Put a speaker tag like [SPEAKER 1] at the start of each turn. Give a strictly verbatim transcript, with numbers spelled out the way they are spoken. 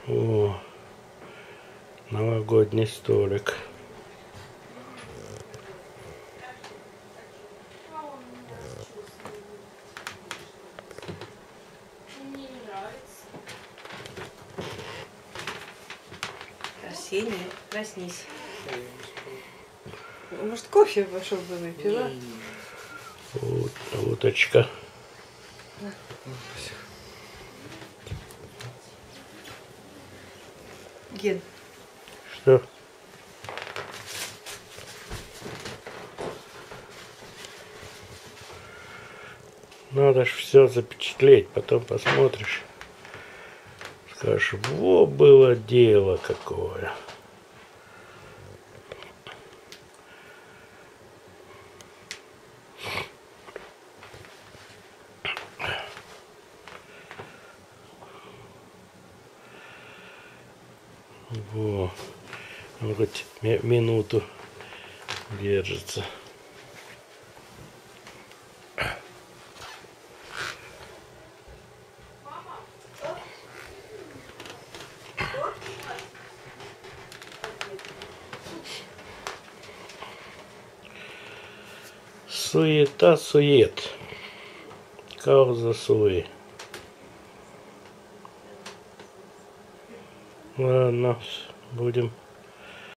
[SPEAKER 1] О, новогодний столик.
[SPEAKER 2] Арсений, проснись. Может, кофе пошел бы выпила?
[SPEAKER 1] Вот, уточка.
[SPEAKER 2] Ген.
[SPEAKER 1] Что? Надо ж все запечатлеть, потом посмотришь. Скажешь, во было дело какое. Во, он хоть минуту держится. Суета-сует. Кауза суи. Ладно, будем